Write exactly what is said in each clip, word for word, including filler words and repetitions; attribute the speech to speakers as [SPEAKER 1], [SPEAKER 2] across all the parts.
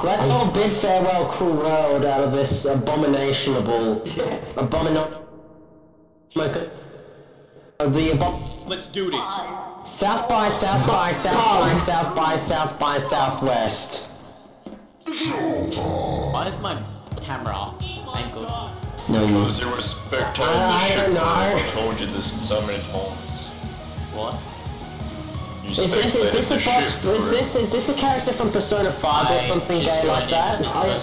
[SPEAKER 1] Let's all bid farewell, cruel world, out of this abominationable,
[SPEAKER 2] Yes.
[SPEAKER 1] abominable. The abom.
[SPEAKER 3] Let's do this.
[SPEAKER 1] South by South by South by South by South by Southwest.
[SPEAKER 4] Why is my camera angled?
[SPEAKER 1] No, you.
[SPEAKER 5] Because there were spectators
[SPEAKER 1] I
[SPEAKER 5] ship
[SPEAKER 1] don't know.
[SPEAKER 5] I told you this so many times.
[SPEAKER 4] What?
[SPEAKER 5] You
[SPEAKER 1] Is this is this a boss? Is this is this a character from Persona five or something gay like that?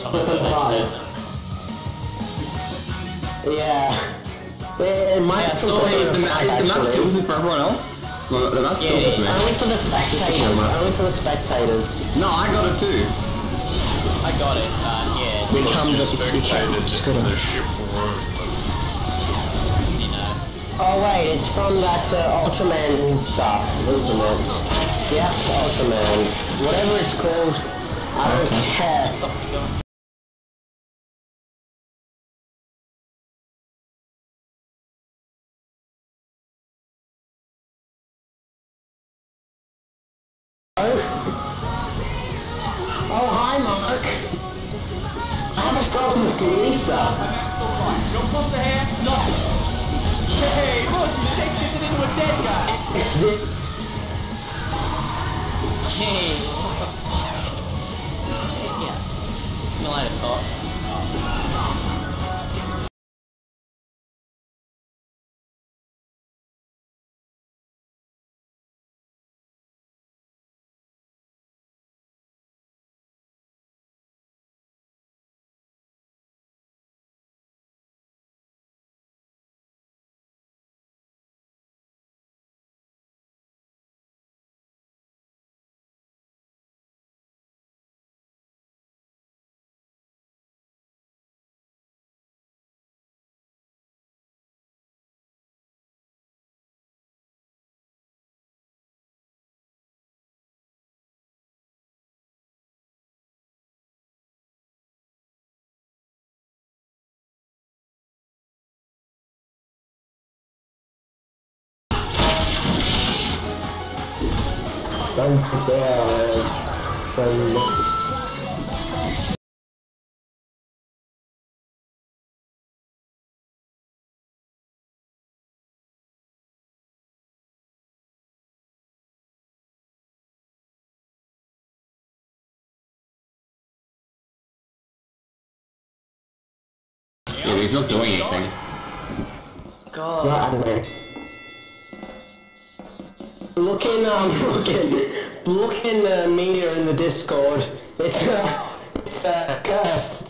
[SPEAKER 1] Yeah. It might
[SPEAKER 2] Yeah, so is the, map, is the map chosen for everyone else? Well, the map's
[SPEAKER 4] Yeah,
[SPEAKER 2] chosen for me.
[SPEAKER 1] Only for the spectators. Only for the spectators.
[SPEAKER 2] No, I got it too.
[SPEAKER 4] I got it. Uh, yeah.
[SPEAKER 1] It comes
[SPEAKER 5] you
[SPEAKER 1] up as
[SPEAKER 5] spectated
[SPEAKER 1] Sukauto.
[SPEAKER 5] the ship room.
[SPEAKER 4] You know.
[SPEAKER 1] Oh wait, it's from that uh, Ultraman stuff, isn't it? Yeah, Ultraman. Whatever it's called, I don't care.
[SPEAKER 4] Something going.
[SPEAKER 1] Oh, hi, Mark. I have a problem with Lisa.
[SPEAKER 3] No close to hand, nothing. Hey, look, you shapeshifted into a dead guy.
[SPEAKER 1] It's the...
[SPEAKER 4] Hey. Yeah. Smell like a thought.
[SPEAKER 1] Don't forget, from...
[SPEAKER 2] Yeah, he's not doing anything.
[SPEAKER 4] God.
[SPEAKER 1] Right, I don't know. Look in, um, look in, look in the media in the Discord. It's, uh, it's, uh, cursed.